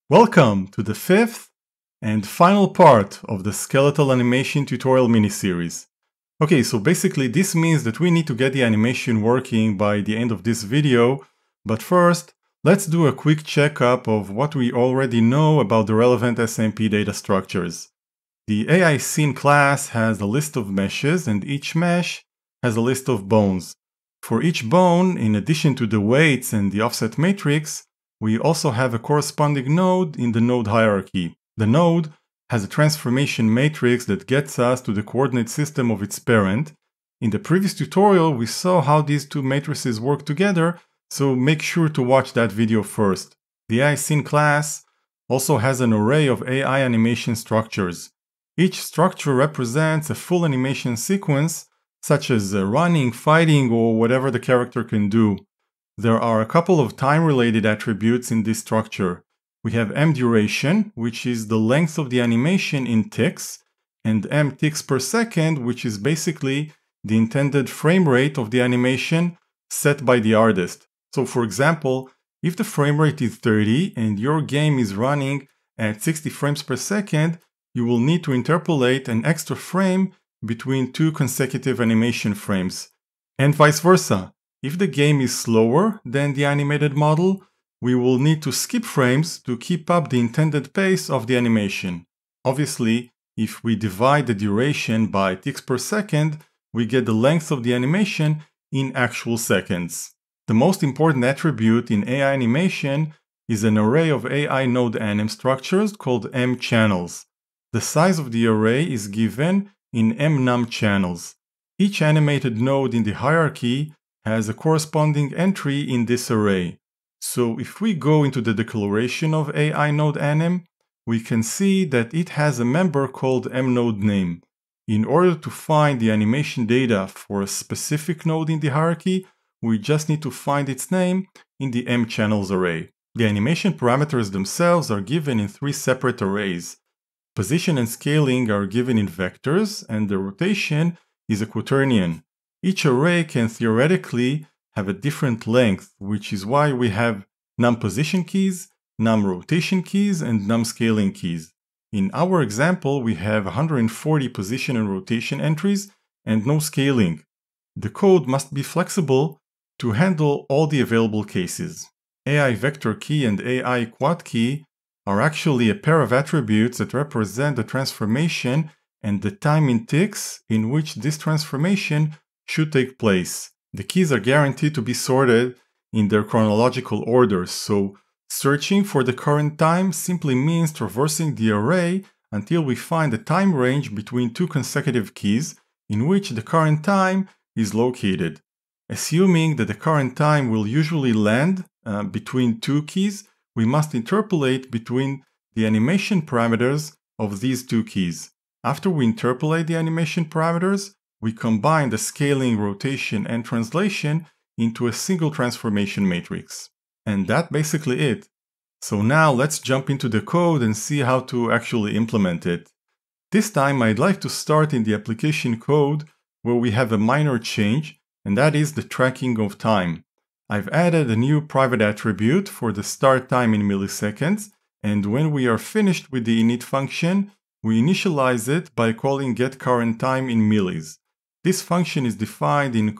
Welcome to the fifth and final part of the skeletal animation tutorial mini-series. Okay, so basically this means that we need to get the animation working by the end of this video, but first, let's do a quick checkup of what we already know about the relevant SAMP data structures. The AI Scene class has a list of meshes, and each mesh has a list of bones. For each bone, in addition to the weights and the offset matrix, we also have a corresponding node in the node hierarchy. The node has a transformation matrix that gets us to the coordinate system of its parent. In the previous tutorial, we saw how these two matrices work together, so make sure to watch that video first. The AI Scene class also has an array of AI animation structures. Each structure represents a full animation sequence, such as running, fighting, or whatever the character can do. There are a couple of time-related attributes in this structure. We have M duration, which is the length of the animation in ticks, and M ticks per second, which is basically the intended frame rate of the animation set by the artist. So for example, if the frame rate is 30 and your game is running at 60 frames per second, you will need to interpolate an extra frame between two consecutive animation frames, and vice versa. If the game is slower than the animated model, we will need to skip frames to keep up the intended pace of the animation. Obviously, if we divide the duration by ticks per second, we get the length of the animation in actual seconds. The most important attribute in AI animation is an array of AI node anim structures called M channels. The size of the array is given in M num channels. Each animated node in the hierarchy has a corresponding entry in this array. So if we go into the declaration of AI node anim, we can see that it has a member called mNodeName. In order to find the animation data for a specific node in the hierarchy, we just need to find its name in the mChannels array. The animation parameters themselves are given in three separate arrays. Position and scaling are given in vectors, and the rotation is a quaternion. Each array can theoretically have a different length, which is why we have num position keys, num rotation keys, and num scaling keys. In our example, we have 140 position and rotation entries and no scaling. The code must be flexible to handle all the available cases. AI vector key and AI quad key are actually a pair of attributes that represent the transformation and the time in ticks in which this transformation should take place. The keys are guaranteed to be sorted in their chronological order, so searching for the current time simply means traversing the array until we find a time range between two consecutive keys in which the current time is located. Assuming that the current time will usually land between two keys, we must interpolate between the animation parameters of these two keys. After we interpolate the animation parameters, we combine the scaling, rotation, and translation into a single transformation matrix. And that's basically it. So now let's jump into the code and see how to actually implement it. This time I'd like to start in the application code where we have a minor change, and that is the tracking of time. I've added a new private attribute for the start time in milliseconds, and when we are finished with the init function, we initialize it by calling getCurrentTime in millis. This function is defined in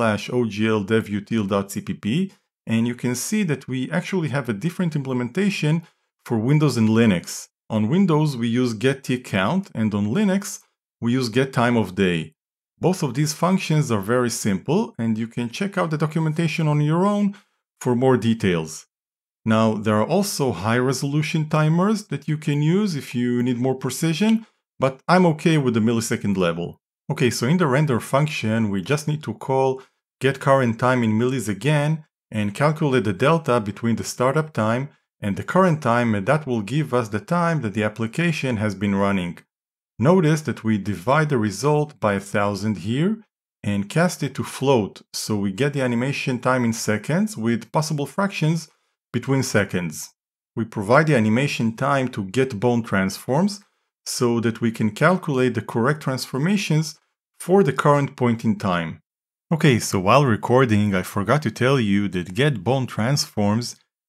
common/ogl-devutil.cpp, and you can see that we actually have a different implementation for Windows and Linux. On Windows, we use getTickCount, and on Linux, we use getTimeOfDay. Both of these functions are very simple, and you can check out the documentation on your own for more details. Now, there are also high-resolution timers that you can use if you need more precision, but I'm okay with the millisecond level. Okay, so in the render function, we just need to call getCurrentTime in millis again and calculate the delta between the startup time and the current time, and that will give us the time that the application has been running. Notice that we divide the result by 1000 here and cast it to float, so we get the animation time in seconds with possible fractions between seconds. We provide the animation time to get bone transforms so that we can calculate the correct transformations for the current point in time. Okay, so while recording, I forgot to tell you that get bone transforms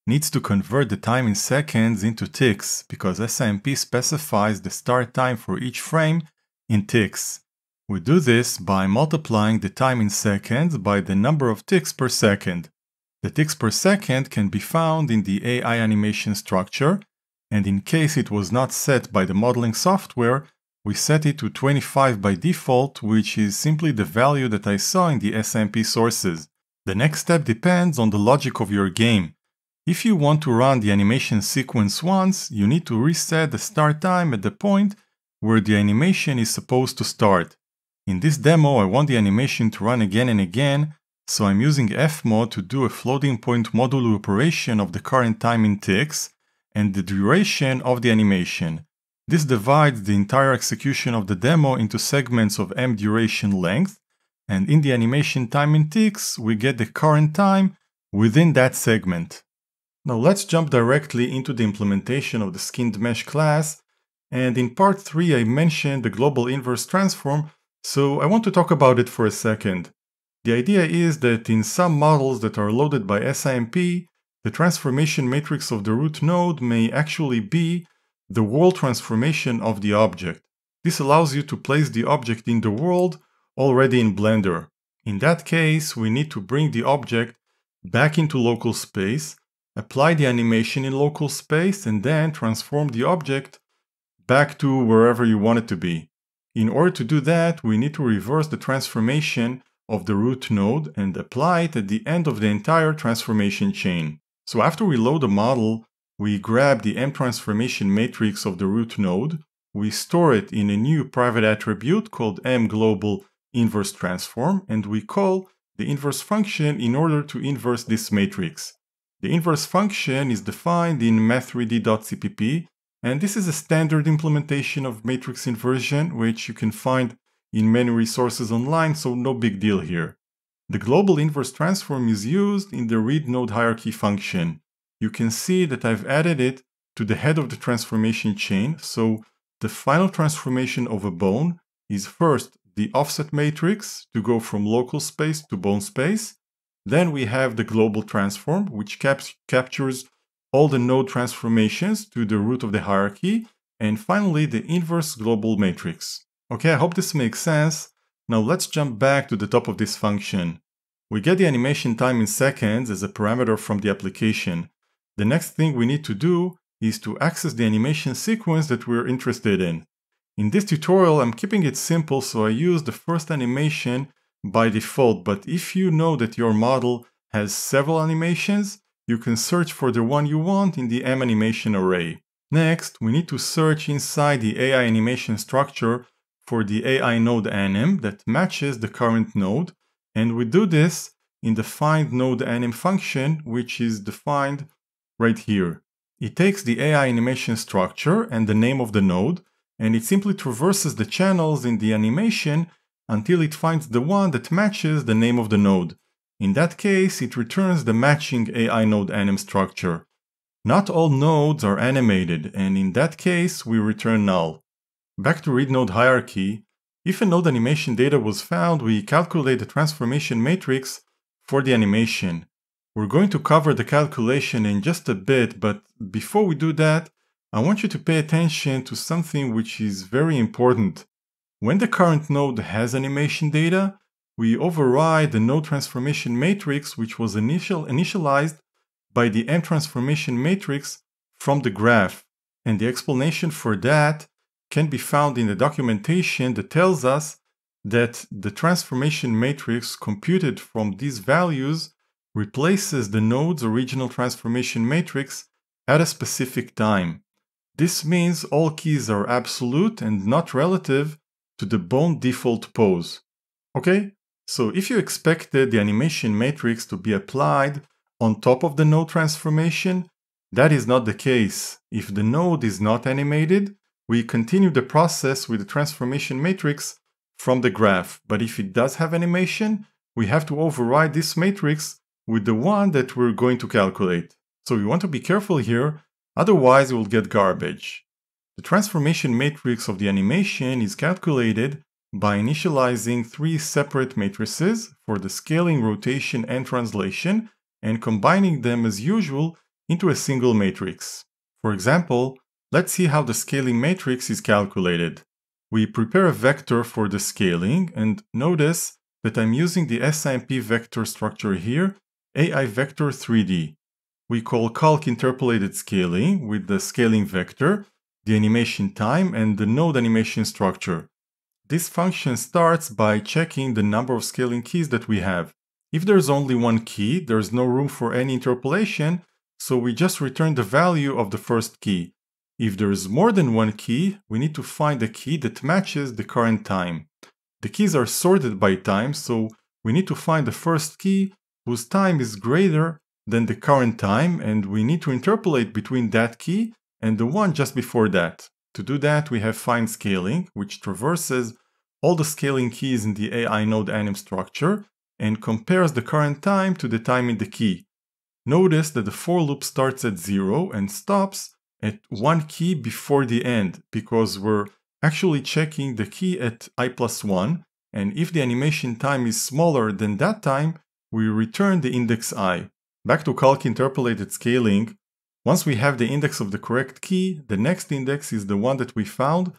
needs to convert the time in seconds into ticks because SIMP specifies the start time for each frame in ticks. We do this by multiplying the time in seconds by the number of ticks per second. The ticks per second can be found in the AI animation structure, and in case it was not set by the modeling software, we set it to 25 by default, which is simply the value that I saw in the SIMP sources. The next step depends on the logic of your game. If you want to run the animation sequence once, you need to reset the start time at the point where the animation is supposed to start. In this demo, I want the animation to run again and again, so I'm using fmod to do a floating point modulo operation of the current time in ticks and the duration of the animation. This divides the entire execution of the demo into segments of m duration length, and in the animation time in ticks, we get the current time within that segment. Now let's jump directly into the implementation of the skinned mesh class, and in part 3 I mentioned the global inverse transform, so I want to talk about it for a second. The idea is that in some models that are loaded by SIMP, the transformation matrix of the root node may actually be the world transformation of the object. This allows you to place the object in the world already in Blender. In that case, we need to bring the object back into local space, apply the animation in local space, and then transform the object back to wherever you want it to be. In order to do that, we need to reverse the transformation of the root node and apply it at the end of the entire transformation chain. So after we load the model, we grab the M transformation matrix of the root node, we store it in a new private attribute called mGlobal inverse transform, and we call the inverse function in order to inverse this matrix. The inverse function is defined in math3d.cpp, and this is a standard implementation of matrix inversion, which you can find in many resources online, so no big deal here. The global inverse transform is used in the read node hierarchy function. You can see that I've added it to the head of the transformation chain, so the final transformation of a bone is first the offset matrix to go from local space to bone space. Then we have the global transform, which captures all the node transformations to the root of the hierarchy, and finally the inverse global matrix. Okay, I hope this makes sense. Now let's jump back to the top of this function. We get the animation time in seconds as a parameter from the application. The next thing we need to do is to access the animation sequence that we're interested in. In this tutorial, I'm keeping it simple, so I use the first animation by default, but if you know that your model has several animations, you can search for the one you want in the M animation array. Next, we need to search inside the AI animation structure for the AI node anim that matches the current node, and we do this in the find node anim function, which is defined right here. It takes the AI animation structure and the name of the node, and it simply traverses the channels in the animation until it finds the one that matches the name of the node. In that case, it returns the matching AI node anim structure. Not all nodes are animated, and in that case, we return null. Back to read node hierarchy, if a node animation data was found, we calculate the transformation matrix for the animation. We're going to cover the calculation in just a bit, but before we do that, I want you to pay attention to something which is very important. When the current node has animation data, we override the node transformation matrix which was initialized by the M transformation matrix from the graph. And the explanation for that can be found in the documentation that tells us that the transformation matrix computed from these values replaces the node's original transformation matrix at a specific time. This means all keys are absolute and not relative to the bone default pose. Okay? So if you expected the animation matrix to be applied on top of the node transformation, that is not the case. If the node is not animated, we continue the process with the transformation matrix from the graph. But if it does have animation, we have to override this matrix with the one that we're going to calculate. So we want to be careful here, otherwise we'll get garbage. The transformation matrix of the animation is calculated by initializing 3 separate matrices for the scaling, rotation, and translation, and combining them as usual into a single matrix. For example, let's see how the scaling matrix is calculated. We prepare a vector for the scaling, and notice that I'm using the SIMP vector structure here, AI vector 3D. We call calc interpolated scaling with the scaling vector, the animation time, and the node animation structure. This function starts by checking the number of scaling keys that we have. If there's only one key, there's no room for any interpolation, so we just return the value of the first key. If there's more than one key, we need to find a key that matches the current time. The keys are sorted by time, so we need to find the first key whose time is greater than the current time, and we need to interpolate between that key and the one just before that. To do that, we have find scaling, which traverses all the scaling keys in the AI node anim structure and compares the current time to the time in the key. Notice that the for loop starts at 0 and stops at one key before the end, because we're actually checking the key at i+1, and if the animation time is smaller than that time, we return the index I. Back to calc interpolated scaling, once we have the index of the correct key, the next index is the one that we found,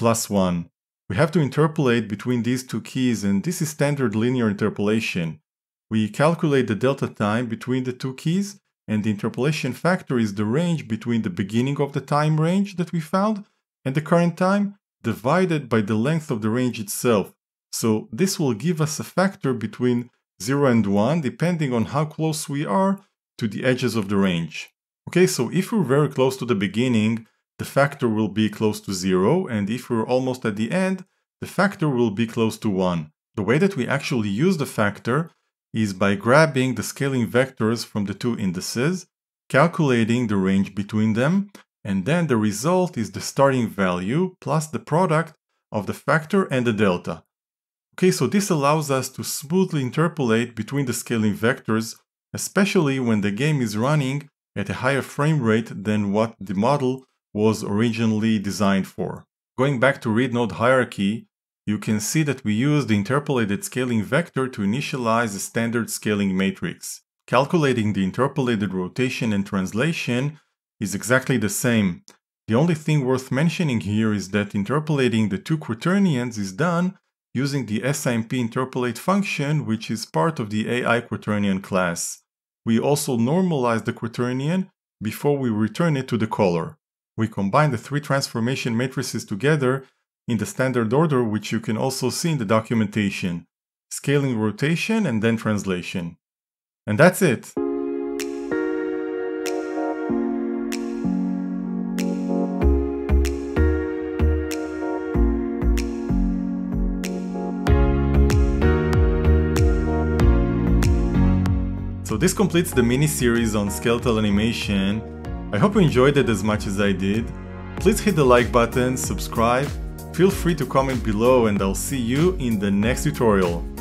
+1. We have to interpolate between these two keys, and this is standard linear interpolation. We calculate the delta time between the two keys, and the interpolation factor is the range between the beginning of the time range that we found and the current time divided by the length of the range itself. So this will give us a factor between 0 and 1 depending on how close we are to the edges of the range. Okay, so if we're very close to the beginning, the factor will be close to 0, and if we're almost at the end, the factor will be close to 1. The way that we actually use the factor is by grabbing the scaling vectors from the two indices, calculating the range between them, and then the result is the starting value plus the product of the factor and the delta. Okay, so this allows us to smoothly interpolate between the scaling vectors, especially when the game is running at a higher frame rate than what the model was originally designed for. Going back to read node hierarchy, you can see that we use the interpolated scaling vector to initialize a standard scaling matrix. Calculating the interpolated rotation and translation is exactly the same. The only thing worth mentioning here is that interpolating the two quaternions is done using the SIMP interpolate function, which is part of the AI quaternion class. We also normalize the quaternion before we return it to the caller. We combine the three transformation matrices together in the standard order, which you can also see in the documentation: scaling, rotation, and then translation. And that's it. So this completes the mini-series on skeletal animation. I hope you enjoyed it as much as I did. Please hit the like button, subscribe, feel free to comment below, and I'll see you in the next tutorial.